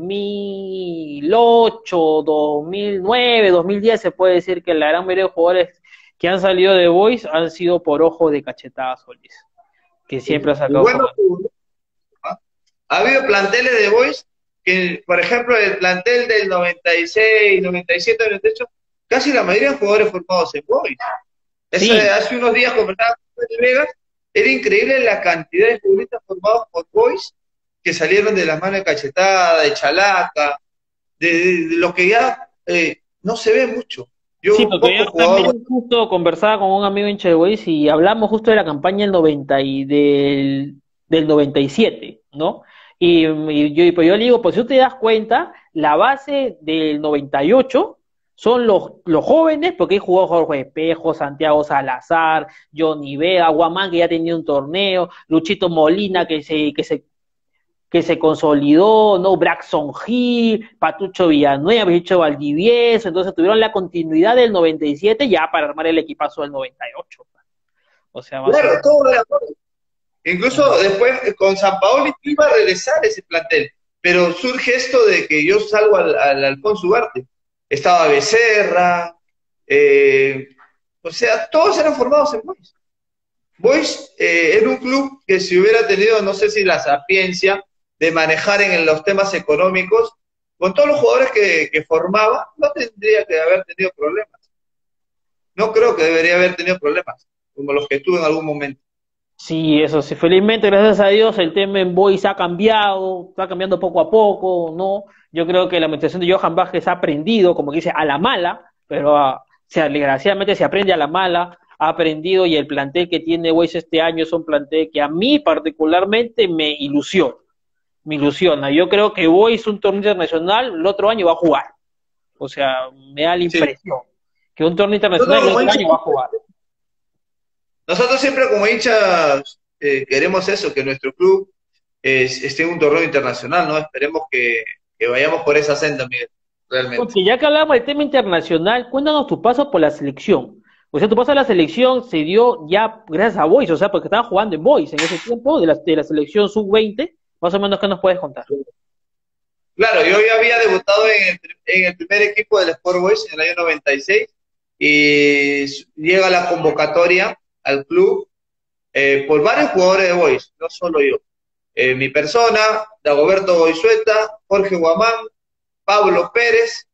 2008, 2009, 2010, se puede decir que la gran mayoría de jugadores que han salido de Boys han sido por ojo de Cachetada Solís, que siempre ha y sacado bueno, jugadores. ha habido planteles de Boys que, por ejemplo, el plantel del 96, 97, 98, casi la mayoría de jugadores formados en Boys. Sí, Hace unos días conversaba con Tony Vegas, era increíble la cantidad de futbolistas formados por Boys que salieron de las manos de Cachetada, de Chalaca, de lo que ya no se ve mucho. Yo sí, un porque yo poco jugaba, también justo conversaba con un amigo hincha de Boys y hablamos justo de la campaña del 97, ¿no? Pues yo le digo, pues si tú te das cuenta, la base del 98 son los jóvenes, porque ahí jugó Jorge Espejo, Santiago Salazar, Johnny Vega, Guamán, que ya tenía un torneo, Luchito Molina, que se consolidó, ¿no? Braxton Hill, Patucho Villanueva, Bicho Valdivieso, entonces tuvieron la continuidad del 97 ya para armar el equipazo del 98. O sea, más o claro, menos. todo era Boys. Incluso después con San Paoli iba a regresar ese plantel, pero surge esto de que yo salgo al Alfonso Ugarte. Estaba Becerra, eh, o sea, todos eran formados en Boys. Boys era un club que si hubiera tenido, no sé si la sapiencia de manejar en los temas económicos, con todos los jugadores que formaba, no tendría que haber tenido problemas. No creo que debería haber tenido problemas, como los que tuvo en algún momento. Sí, eso sí, felizmente, gracias a Dios, el tema en Boys ha cambiado, está cambiando poco a poco, ¿no? Yo creo que la administración de Johan Vázquez ha aprendido, como que dice, a la mala, pero desgraciadamente se aprende a la mala, ha aprendido y el plantel que tiene Boys este año es un plantel que a mí particularmente me ilusiona. Yo creo que Boys un torneo internacional el otro año va a jugar, o sea, me da la Sí. impresión que un torneo internacional Nosotros el como otro hinchas, año va a jugar. nosotros siempre como hinchas queremos eso, que nuestro club esté en un torneo internacional, ¿no? Esperemos que vayamos por esa senda, Miguel, realmente. Porque ya que hablamos del tema internacional, cuéntanos tu paso por la selección. O sea, tu paso a la selección se dio ya gracias a Boys, o sea, porque estaban jugando en Boys en ese tiempo, de la selección sub-20, más o menos, ¿qué nos puedes contar? Claro, yo ya había debutado en el primer equipo del Sport Boys en el año 96 y llega la convocatoria al club por varios jugadores de Boys, no solo yo. Mi persona, Dagoberto Goizueta, Jorge Guamán, Pablo Pérez,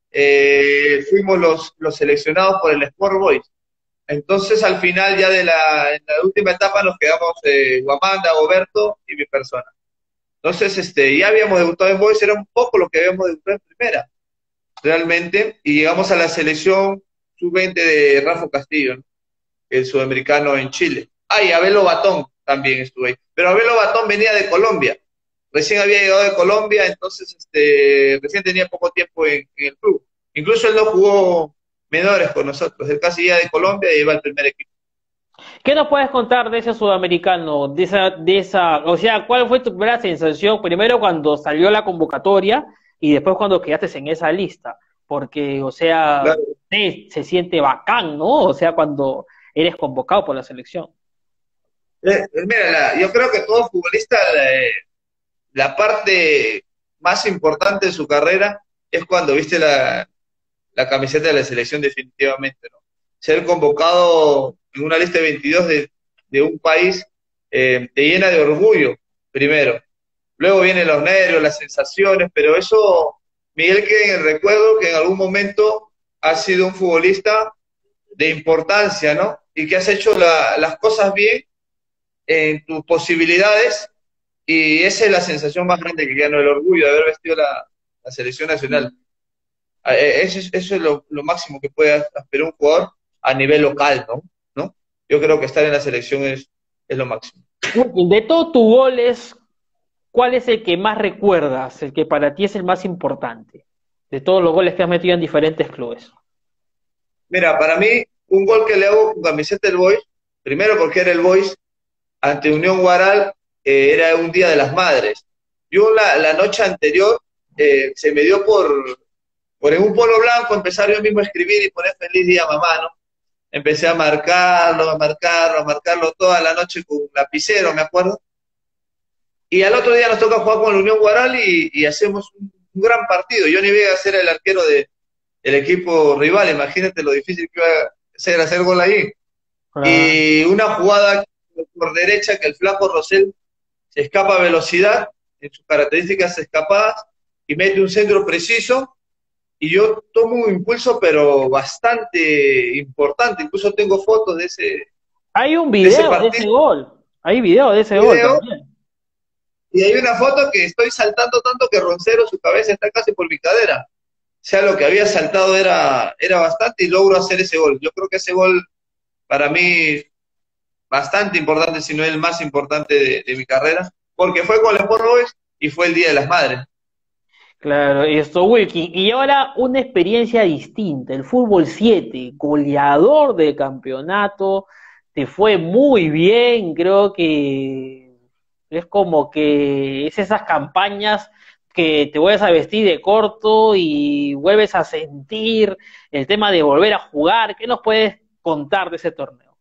fuimos los seleccionados por el Sport Boys. Entonces, al final, ya en la última etapa, nos quedamos Guamán, Dagoberto y mi persona. Entonces, ya habíamos debutado en Boys, era un poco lo que habíamos debutado en primera, realmente, y llegamos a la selección sub-20 de Rafa Castillo, ¿no? El sudamericano en Chile. Ah, y Abelo Batón también estuvo ahí. Pero Abelo Batón venía de Colombia, recién había llegado de Colombia, entonces recién tenía poco tiempo en el club. Incluso él no jugó menores con nosotros, él casi ya de Colombia y iba al primer equipo. ¿Qué nos puedes contar de ese sudamericano? O sea, ¿cuál fue tu primera sensación? Primero cuando salió la convocatoria y después cuando quedaste en esa lista. Porque, o sea, Claro. se siente bacán, ¿no? O sea, cuando eres convocado por la selección. Mira, yo creo que todo futbolista, la parte más importante de su carrera es cuando viste la camiseta de la selección definitivamente, ¿no? Ser convocado en una lista de 22 de un país te llena de orgullo, primero. Luego vienen los nervios, las sensaciones, pero eso, Miguel, que en el recuerdo que en algún momento has sido un futbolista de importancia, ¿no? Y que has hecho las cosas bien en tus posibilidades, y esa es la sensación más grande que queda, ¿no? El orgullo de haber vestido la selección nacional. Eso es lo máximo que puede aspirar un jugador a nivel local, ¿no? ¿No? Yo creo que estar en la selección es lo máximo. De todos tus goles, ¿cuál es el que más recuerdas? El que para ti es el más importante. De todos los goles que has metido en diferentes clubes. Mira, para mí, un gol que le hago con camiseta del Boys, primero porque era el Boys, ante Unión Guaral, era un Día de las Madres. Yo la noche anterior se me dio por en un polo blanco empezar yo mismo a escribir y poner feliz día mamá, ¿no? Empecé a marcarlo, a marcarlo, a marcarlo toda la noche con un lapicero, me acuerdo. Y al otro día nos toca jugar con la Unión Guaral y hacemos un gran partido. Johnny Vega era el arquero del equipo rival, imagínate lo difícil que iba a ser hacer gol ahí. Y una jugada por derecha que el flaco Rosell se escapa a velocidad, en sus características escapadas, y mete un centro preciso, y yo tomo un impulso, pero bastante importante. Incluso tengo fotos de ese Hay un video de ese gol. Hay video de ese gol también. Y hay una foto que estoy saltando tanto que Roncero, su cabeza está casi por mi cadera. O sea, lo que había saltado era bastante y logro hacer ese gol. Yo creo que ese gol, para mí, bastante importante, si no el más importante de mi carrera, porque fue con el Sport Boys y fue el Día de las Madres. Claro, esto, Wilkin. Y ahora una experiencia distinta, el fútbol 7, goleador del campeonato, te fue muy bien, creo que es como que es esas campañas que te vuelves a vestir de corto y vuelves a sentir el tema de volver a jugar. ¿Qué nos puedes contar de ese torneo?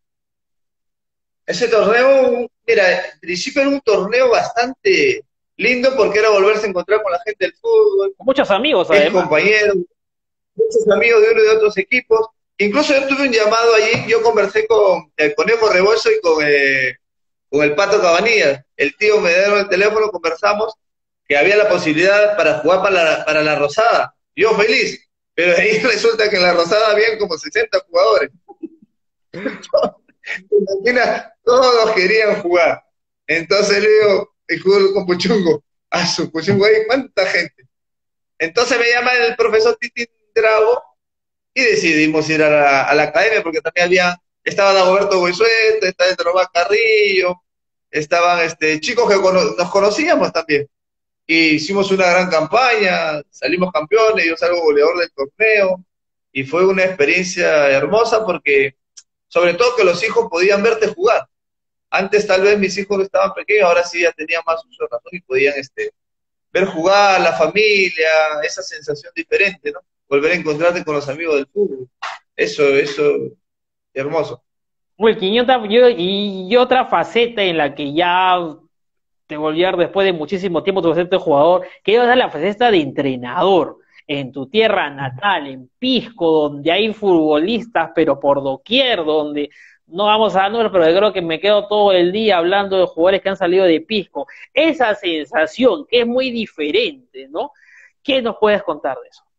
Ese torneo, mira, en principio era un torneo bastante lindo porque era volverse a encontrar con la gente del fútbol. Muchos amigos, además. Compañeros, muchos amigos de uno y de otros equipos. Incluso yo tuve un llamado allí, yo conversé con el Conejo Rebozo y con el Pato Cabanillas. El tío me dio el teléfono, conversamos, que había la posibilidad para jugar para la Rosada. Yo feliz, pero ahí resulta que en la Rosada habían como 60 jugadores. Imagina, todos querían jugar. Entonces le digo, el jugador con Puchungo, a su Puchungo ahí, ¿cuánta gente? Entonces me llama el profesor Titi Drago y decidimos ir a la academia porque también estaba Dagoberto Goizueta, estaba Tomás Carrillo, estaban chicos que nos conocíamos también. Y hicimos una gran campaña, salimos campeones, yo salgo goleador del torneo, y fue una experiencia hermosa porque, sobre todo que los hijos podían verte jugar. Antes tal vez mis hijos no estaban pequeños, ahora sí ya tenían más uso de razón y podían ver jugar, la familia, esa sensación diferente, ¿no? Volver a encontrarte con los amigos del fútbol. Eso, hermoso. Wilkin, y otra faceta en la que ya te volví a ver después de muchísimo tiempo tu faceta de jugador, que ibas a la faceta de entrenador en tu tierra natal, en Pisco, donde hay futbolistas, pero por doquier, donde no vamos a dar números, pero yo creo que me quedo todo el día hablando de jugadores que han salido de Pisco. Esa sensación que es muy diferente, ¿no? ¿Qué nos puedes contar de eso?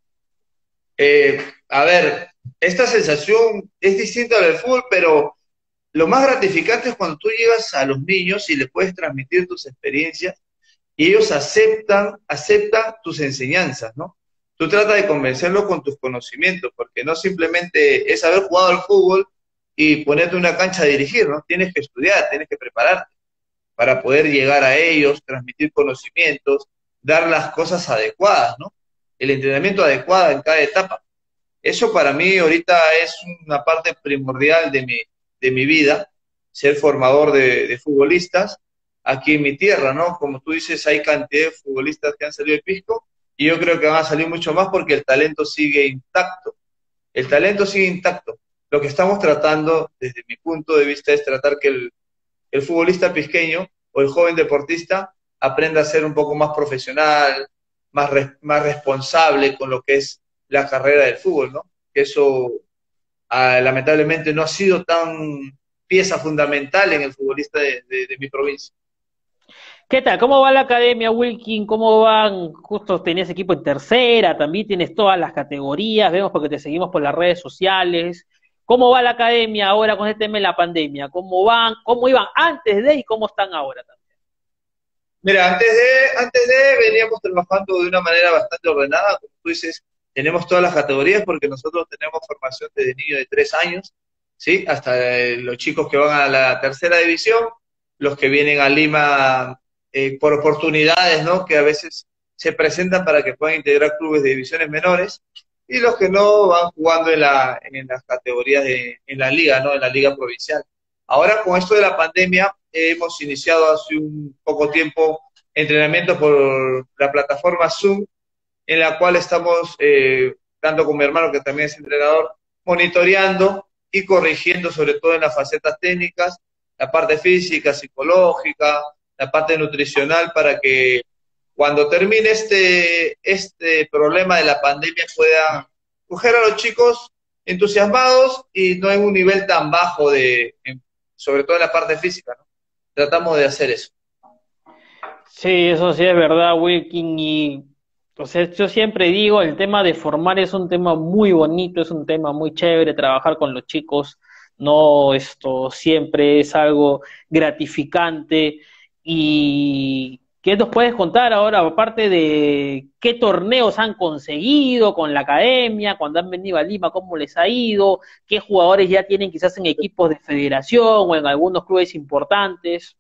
A ver, esta sensación es distinta al del fútbol, pero lo más gratificante es cuando tú llegas a los niños y les puedes transmitir tus experiencias y ellos aceptan tus enseñanzas, ¿no? Tú tratas de convencerlos con tus conocimientos, porque no simplemente es haber jugado al fútbol y ponerte una cancha a dirigir, ¿no? Tienes que estudiar, tienes que prepararte para poder llegar a ellos, transmitir conocimientos, dar las cosas adecuadas, ¿no? El entrenamiento adecuado en cada etapa. Eso para mí ahorita es una parte primordial de mi vida, ser formador de futbolistas aquí en mi tierra, ¿no? Como tú dices, hay cantidad de futbolistas que han salido de Pisco y yo creo que van a salir mucho más porque el talento sigue intacto. El talento sigue intacto. Lo que estamos tratando, desde mi punto de vista, es tratar que el futbolista pisqueño o el joven deportista aprenda a ser un poco más profesional, más responsable con lo que es la carrera del fútbol, ¿no? Que eso lamentablemente no ha sido tan pieza fundamental en el futbolista de mi provincia. ¿Qué tal? ¿Cómo va la academia, Wilkin? ¿Cómo van? Justo tenías equipo en tercera, también tienes todas las categorías, vemos porque te seguimos por las redes sociales. ¿Cómo va la academia ahora con este tema de la pandemia? ¿Cómo van? ¿Cómo iban antes de y cómo están ahora también? Mira, antes de veníamos trabajando de una manera bastante ordenada, como tú dices, tenemos todas las categorías porque nosotros tenemos formación desde niños de 3 años, ¿sí? Hasta los chicos que van a la tercera división, los que vienen a Lima por oportunidades, ¿no? Que a veces se presentan para que puedan integrar clubes de divisiones menores, y los que no van jugando en las categorías en la liga, ¿no? En la liga provincial. Ahora, con esto de la pandemia, hemos iniciado hace un poco tiempo entrenamiento por la plataforma Zoom, en la cual estamos, tanto con mi hermano, que también es entrenador, monitoreando y corrigiendo, sobre todo en las facetas técnicas, la parte física, psicológica, la parte nutricional, para que cuando termine este problema de la pandemia puedan coger a los chicos entusiasmados y no en un nivel tan bajo, sobre todo en la parte física, ¿no? Tratamos de hacer eso. Sí, eso sí es verdad, Wilkin, y o sea, yo siempre digo, el tema de formar es un tema muy bonito, es un tema muy chévere, trabajar con los chicos, no esto siempre es algo gratificante. ¿Y qué nos puedes contar ahora, aparte de qué torneos han conseguido con la academia, cuando han venido a Lima, cómo les ha ido, qué jugadores ya tienen quizás en equipos de federación o en algunos clubes importantes?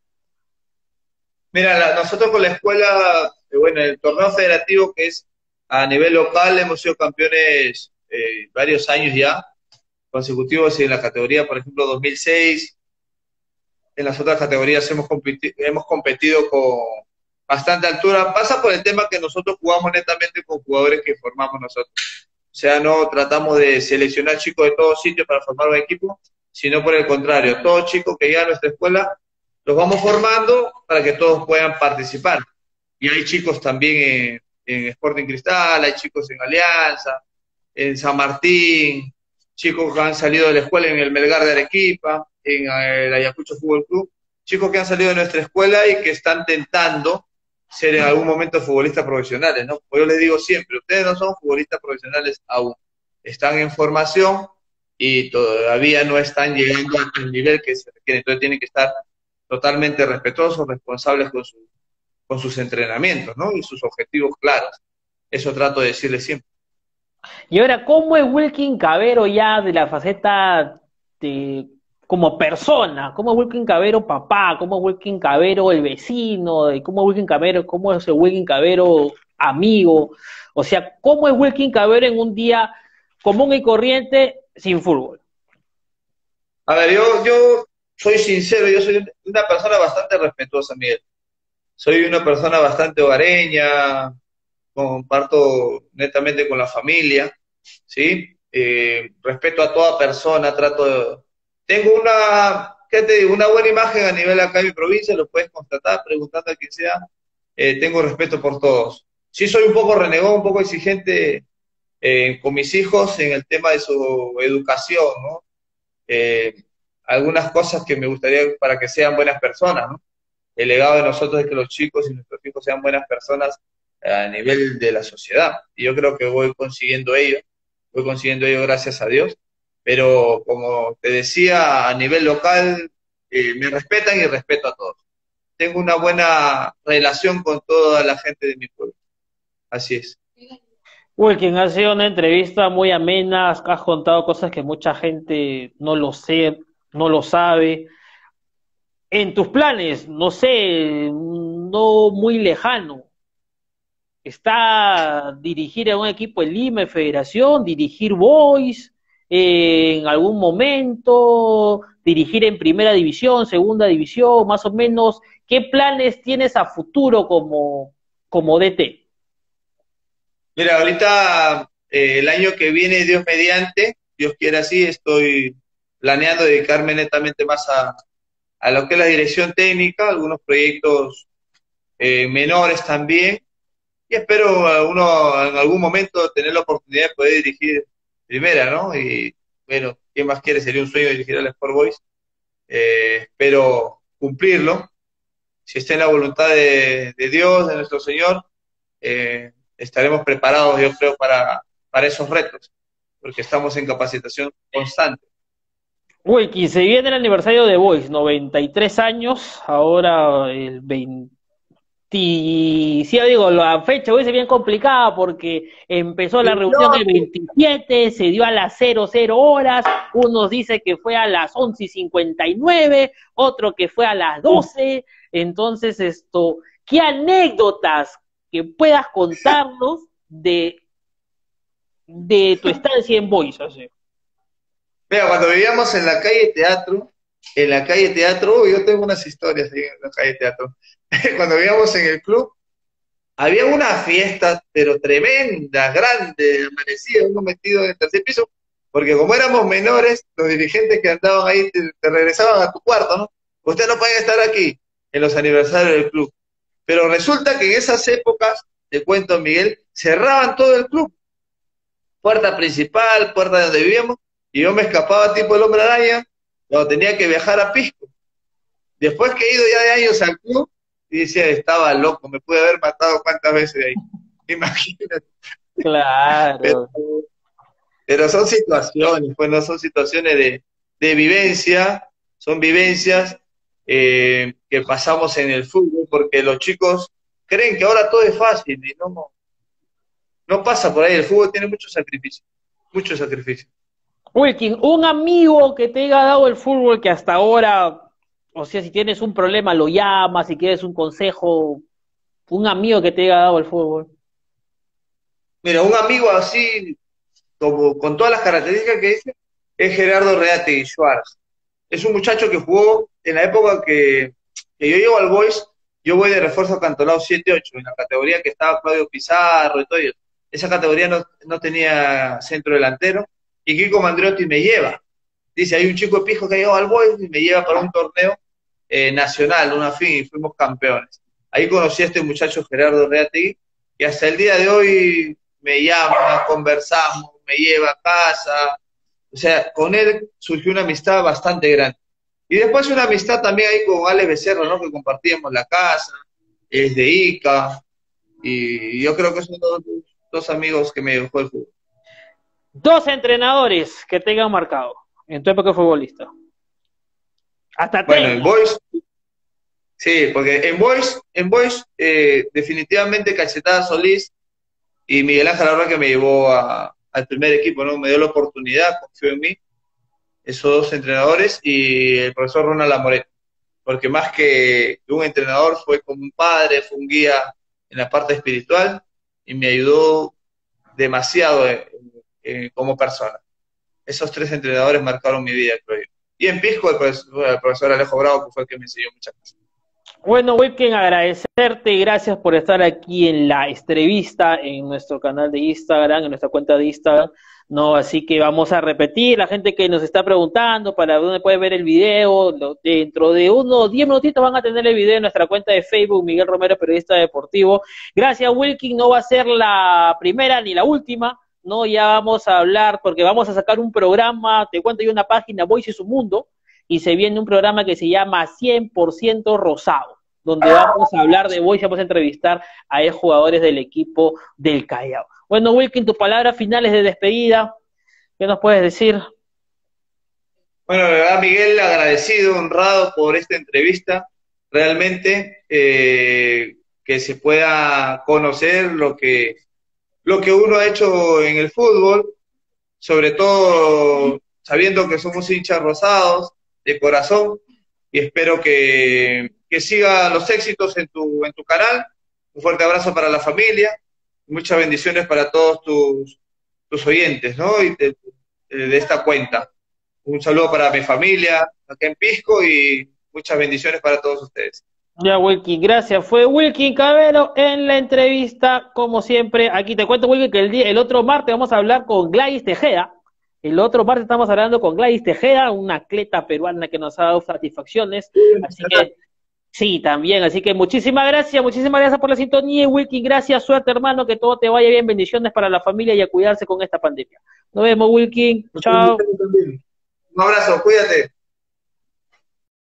Mira, nosotros con la escuela, bueno, el torneo federativo, que es a nivel local, hemos sido campeones varios años ya, consecutivos en la categoría, por ejemplo, 2006. En las otras categorías hemos competido con bastante altura. Pasa por el tema que nosotros jugamos netamente con jugadores que formamos nosotros. O sea, no tratamos de seleccionar chicos de todos sitios para formar un equipo, sino por el contrario, todos chicos que llegan a nuestra escuela los vamos formando para que todos puedan participar. Y hay chicos también en Sporting Cristal, hay chicos en Alianza, en San Martín, chicos que han salido de la escuela en el Melgar de Arequipa, en el Ayacucho Fútbol Club, chicos que han salido de nuestra escuela y que están tentando ser en algún momento futbolistas profesionales, ¿no? Como yo les digo siempre, ustedes no son futbolistas profesionales aún, están en formación y todavía no están llegando al nivel que se requiere, entonces tienen que estar totalmente respetuosos, responsables con sus entrenamientos, ¿no? Y sus objetivos claros. Eso trato de decirles siempre. Y ahora, ¿cómo es Wilkin Cabero ya de la faceta de como persona? ¿Cómo es Wilkin Cabero papá? ¿Cómo es Wilkin Cabero el vecino? ¿Cómo es Wilkin Cabero, cómo es el Wilkin Cabero amigo? O sea, ¿cómo es Wilkin Cabero en un día común y corriente sin fútbol? A ver, yo soy sincero, yo soy una persona bastante respetuosa, Miguel. Soy una persona bastante hogareña, comparto netamente con la familia, ¿sí? Respeto a toda persona, tengo ¿qué te digo? Una buena imagen a nivel acá en mi provincia, lo puedes constatar preguntando a quien sea, tengo respeto por todos. Sí soy un poco renegón, un poco exigente con mis hijos en el tema de su educación, ¿no? Eh, Algunas cosas que me gustaría para que sean buenas personas, ¿no? El legado de nosotros es que los chicos y nuestros hijos sean buenas personas a nivel de la sociedad. Y yo creo que voy consiguiendo ello gracias a Dios. Pero como te decía, a nivel local me respetan y respeto a todos. Tengo una buena relación con toda la gente de mi pueblo. Así es. Wilkin, ha sido una entrevista muy amena, has contado cosas que mucha gente no lo sé, no lo sabe. En tus planes, no sé, no muy lejano, ¿está dirigir a un equipo en Lima, en Federación, dirigir Boys en algún momento, dirigir en Primera División, Segunda División, más o menos? ¿Qué planes tienes a futuro como DT? Mira, ahorita el año que viene, Dios mediante, Dios quiera así, estoy planeando dedicarme netamente más a lo que es la dirección técnica, algunos proyectos menores también, y espero uno en algún momento tener la oportunidad de poder dirigir primera, ¿no? Y bueno, ¿quién más quiere? Sería un sueño dirigir al Sport Boys. Espero cumplirlo. Si está en la voluntad de Dios, de nuestro Señor, estaremos preparados, yo creo, para esos retos, porque estamos en capacitación constante. Wilkin, se viene el aniversario de Boys, 93 años, ahora el 20 Sí, sí, digo, la fecha hubiese bien complicada porque empezó la reunión el 27, se dio a las 00 horas, unos dicen que fue a las 11:59, otro que fue a las 12, entonces ¿qué anécdotas que puedas contarnos de tu estancia en Boys? Así? Mira, cuando vivíamos en la calle Teatro, yo tengo unas historias ahí en la calle Teatro. Cuando vivíamos en el club, había una fiesta, pero tremenda, grande, amanecía uno metido en el tercer piso, porque como éramos menores, los dirigentes que andaban ahí te regresaban a tu cuarto, ¿no? Usted no puede estar aquí en los aniversarios del club. Pero resulta que en esas épocas, te cuento, Miguel, cerraban todo el club. Puerta principal, puerta de donde vivíamos, y yo me escapaba tipo el hombre araña, cuando tenía que viajar a Pisco. Después que he ido ya de años al club, y decía, estaba loco, me pude haber matado cuántas veces de ahí. Imagínate. Claro. Pero son situaciones, pues no son situaciones de vivencia, son vivencias que pasamos en el fútbol, porque los chicos creen que ahora todo es fácil, y no pasa por ahí, el fútbol tiene mucho sacrificio, mucho sacrificio. Wilkin, un amigo que te haya dado el fútbol que hasta ahora, o sea, si tienes un problema lo llamas, si quieres un consejo, un amigo que te haya dado el fútbol. Mira, un amigo así, como con todas las características que dice, es Gerardo Reategui Schwartz. Es un muchacho que jugó en la época que yo llego al Boys, yo voy de refuerzo acantonado 7-8, en la categoría que estaba Claudio Pizarro y todo eso. Esa categoría no tenía centro delantero, y Kiko Mandriotti me lleva. Dice, hay un chico de Pisco que ha llegado al Boys y me lleva para un torneo nacional, una fin, y fuimos campeones. Ahí conocí a este muchacho Gerardo Reategui, y hasta el día de hoy me llama, conversamos, me lleva a casa. O sea, con él surgió una amistad bastante grande. Y después una amistad también ahí con Alex Becerra, ¿no? Que compartíamos la casa, es de Ica, y yo creo que son dos amigos que me dejó el fútbol. Dos entrenadores que te hayan marcado en tu época de futbolista. Hasta bueno, tres. En Boys, sí, porque en Boys definitivamente Cachetada Solís y Miguel Ángel Arroyo, que me llevó al primer equipo, ¿no? Me dio la oportunidad, confió en mí, esos dos entrenadores, y el profesor Ronald Amoret, porque más que un entrenador fue como un padre, fue un guía en la parte espiritual, y me ayudó demasiado como persona. Esos tres entrenadores marcaron mi vida, creo yo. Y en Pisco, el profesor Alejo Bravo, que fue el que me enseñó muchas cosas. Bueno, Wilkin, agradecerte, gracias por estar aquí en la entrevista en nuestro canal de Instagram, en nuestra cuenta de Instagram, ¿no? Así que vamos a repetir, la gente que nos está preguntando para dónde puede ver el video, dentro de unos 10 minutitos van a tener el video en nuestra cuenta de Facebook, Miguel Romero, periodista deportivo. Gracias, Wilkin, no va a ser la primera ni la última, ¿no? Ya vamos a hablar, porque vamos a sacar un programa, te cuento yo, una página, Voice y su Mundo, y se viene un programa que se llama 100% Rosado, donde vamos a hablar de Boys y vamos a entrevistar a jugadores del equipo del Callao. Bueno, Wilkin, tus palabras finales de despedida, ¿qué nos puedes decir? Bueno, la verdad, Miguel, agradecido, honrado por esta entrevista, realmente, que se pueda conocer lo que uno ha hecho en el fútbol, sobre todo sabiendo que somos hinchas rosados, de corazón, y espero que sigan los éxitos en tu canal. Un fuerte abrazo para la familia, muchas bendiciones para todos tus oyentes, ¿no? Y de esta cuenta. Un saludo para mi familia acá en Pisco, y muchas bendiciones para todos ustedes. Ya, Wilkin, gracias. Fue Wilkin Cabero en la entrevista, como siempre. Aquí te cuento, Wilkin, que el otro martes vamos a hablar con Gladys Tejeda. El otro martes estamos hablando con Gladys Tejeda, una atleta peruana que nos ha dado satisfacciones. Así que, sí, también. Así que muchísimas gracias por la sintonía. Wilkin, gracias, suerte, hermano, que todo te vaya bien. Bendiciones para la familia y a cuidarse con esta pandemia. Nos vemos, Wilkin. Chao. Un abrazo, cuídate.